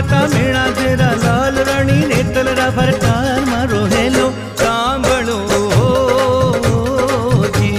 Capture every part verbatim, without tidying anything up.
माता मेणा तेरा लाल रानी ने तलरा भरकार मारो हेलो सांभळो जी।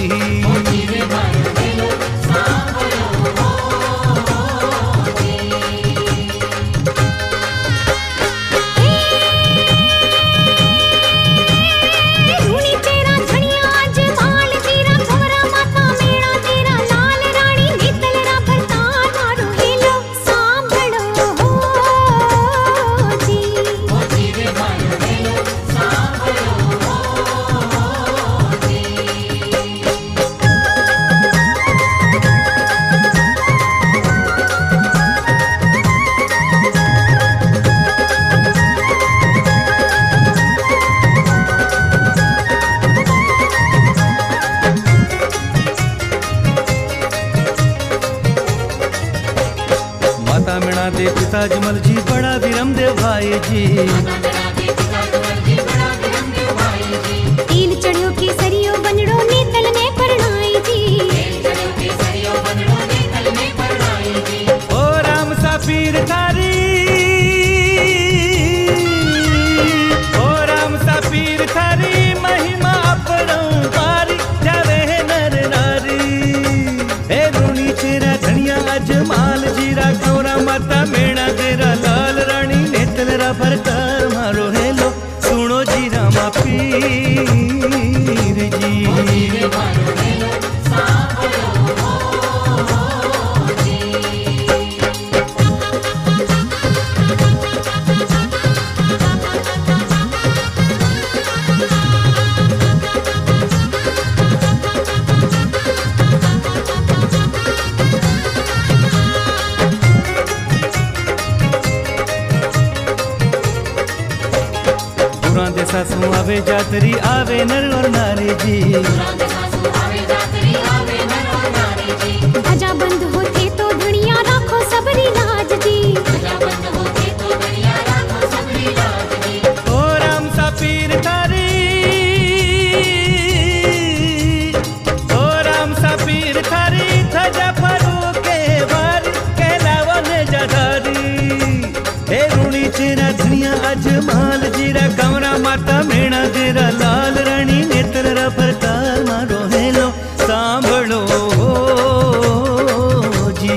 माता मेणा दे पिता जमल जी बड़ा विरम देव भाई जी। तिल चढ़ियो के सरियो बनड़ो ने तल ने परणाई जी। ओ राम सा पीर थारी ओ राम सा पीर थारी महिमा अपरंपारी जावे नर नारी। हे रूणी चेरा धनिया अजमाल जीरा गौरा माता मेणा तेरा लाल रानी ने तलरा भरकार मारो हेलो सुनो जी रामा पीर जी। सासू आवे जातरी आवे नर और नारी जी। ध्वजा बंद होते तो धनिया राखो सबरी लाज जी। ओ राम सा पीर थारी ओ राम सा पीर थारी ध्वजा फरू के बारी कहलावन जधारी। हे रूणी चेरा धनिया अजमाल जीरा कमरा माता मेणा तेरा लाल रानी ने तलरा भरकार मारो हेलो सांभळो जी।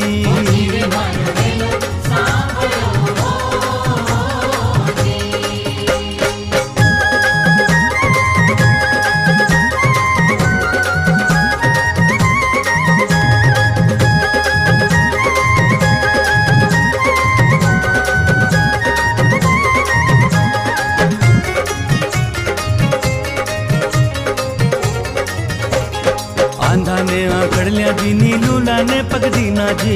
आंधा ने आकड़लिया दीनी लूला ने पगदीना जी।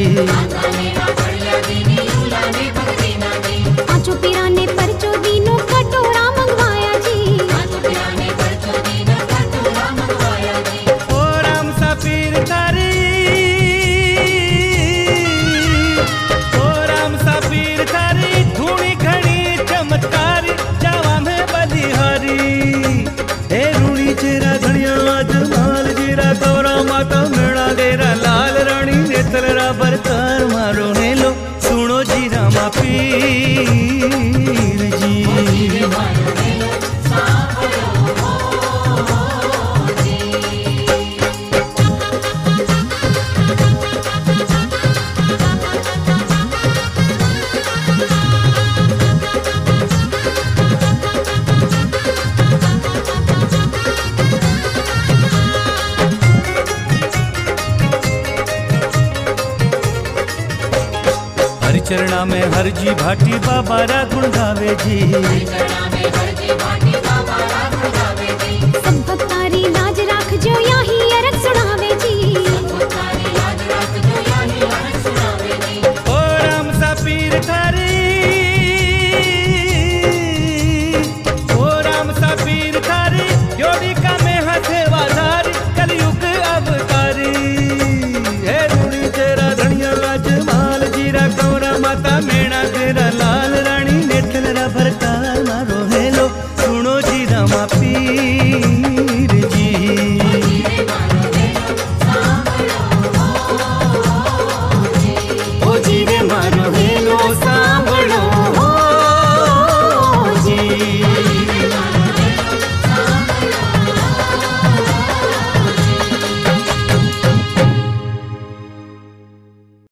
पांचों पीरा ने परचो दीनो कटोरा मंगवाया जी। ओ राम सा पीर थारी ओ राम सा पीर थारी धूणी घणी चमत्कारी जावा में बलिहारी। हे रूणी चेरा धनिया अजमाल जीरा गौरा माता मेणा तेरा लाल रानी ने तलरा भरकार मारो हेलो सुनो जी रामा पीर जी। हरिचरणा में हर जी भाटी बाबा रा गुण गावे जी।